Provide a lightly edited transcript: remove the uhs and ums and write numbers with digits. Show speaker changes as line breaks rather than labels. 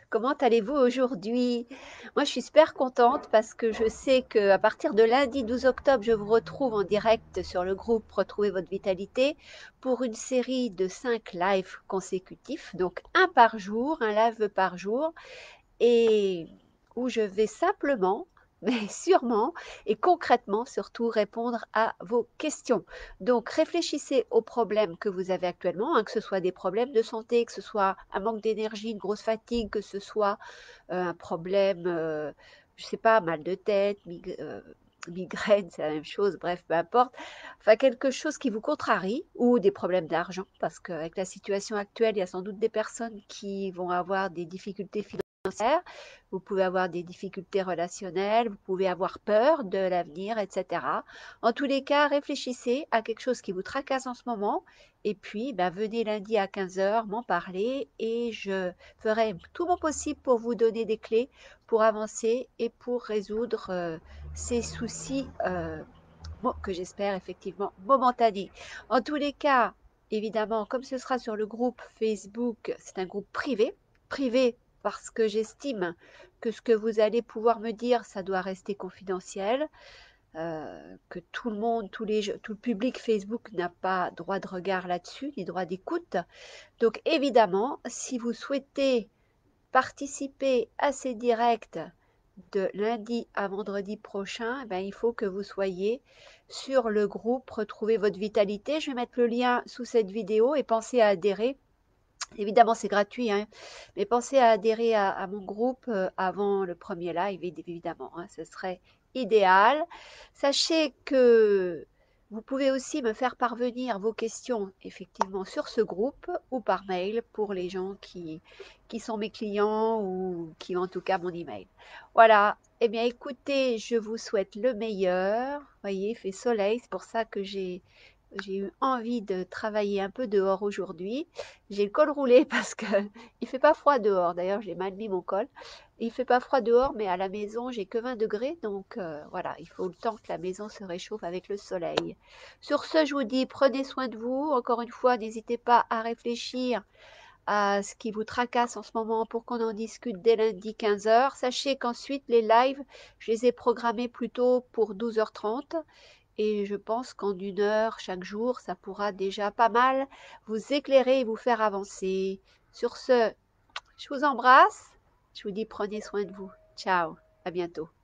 Comment allez-vous aujourd'hui? Moi, je suis super contente parce que je sais qu'à partir de lundi 12 octobre, je vous retrouve en direct sur le groupe Retrouvez votre vitalité pour une série de 5 lives consécutifs, donc un par jour, un live par jour, et où je vais simplement, mais sûrement et concrètement surtout répondre à vos questions. Donc réfléchissez aux problèmes que vous avez actuellement, hein, que ce soit des problèmes de santé, que ce soit un manque d'énergie, une grosse fatigue, que ce soit un problème, je sais pas, mal de tête, migraine, c'est la même chose, bref, peu importe. Enfin, quelque chose qui vous contrarie ou des problèmes d'argent, parce qu'avec la situation actuelle, il y a sans doute des personnes qui vont avoir des difficultés financières, vous pouvez avoir des difficultés relationnelles, vous pouvez avoir peur de l'avenir, etc. En tous les cas, réfléchissez à quelque chose qui vous tracasse en ce moment et puis venez lundi à 15 heures m'en parler et je ferai tout mon possible pour vous donner des clés pour avancer et pour résoudre ces soucis que j'espère effectivement momentanés. En tous les cas, évidemment, comme ce sera sur le groupe Facebook, c'est un groupe privé parce que j'estime que ce que vous allez pouvoir me dire, ça doit rester confidentiel, que tout le monde, tout le public Facebook n'a pas droit de regard là-dessus, ni droit d'écoute. Donc évidemment, si vous souhaitez participer à ces directs de lundi à vendredi prochain, il faut que vous soyez sur le groupe Retrouvez votre vitalité. Je vais mettre le lien sous cette vidéo et pensez à adhérer. Évidemment, c'est gratuit, hein, mais pensez à adhérer à mon groupe avant le premier live, évidemment, hein, ce serait idéal. Sachez que vous pouvez aussi me faire parvenir vos questions, effectivement, sur ce groupe ou par mail pour les gens qui sont mes clients ou qui ont en tout cas mon email. Voilà. Eh bien, écoutez, je vous souhaite le meilleur. Vous voyez, il fait soleil, c'est pour ça que j'ai eu envie de travailler un peu dehors aujourd'hui. J'ai le col roulé parce que il fait pas froid dehors. D'ailleurs, j'ai mal mis mon col. Il fait pas froid dehors, mais à la maison, j'ai que 20 degrés. Donc voilà, il faut le temps que la maison se réchauffe avec le soleil. Sur ce, je vous dis, prenez soin de vous. Encore une fois, n'hésitez pas à réfléchir à ce qui vous tracasse en ce moment pour qu'on en discute dès lundi 15 heures. Sachez qu'ensuite, les lives, je les ai programmés plutôt pour 12h30. Et je pense qu'en 1 heure chaque jour, ça pourra déjà pas mal vous éclairer et vous faire avancer. Sur ce, je vous embrasse. Je vous dis prenez soin de vous. Ciao, à bientôt.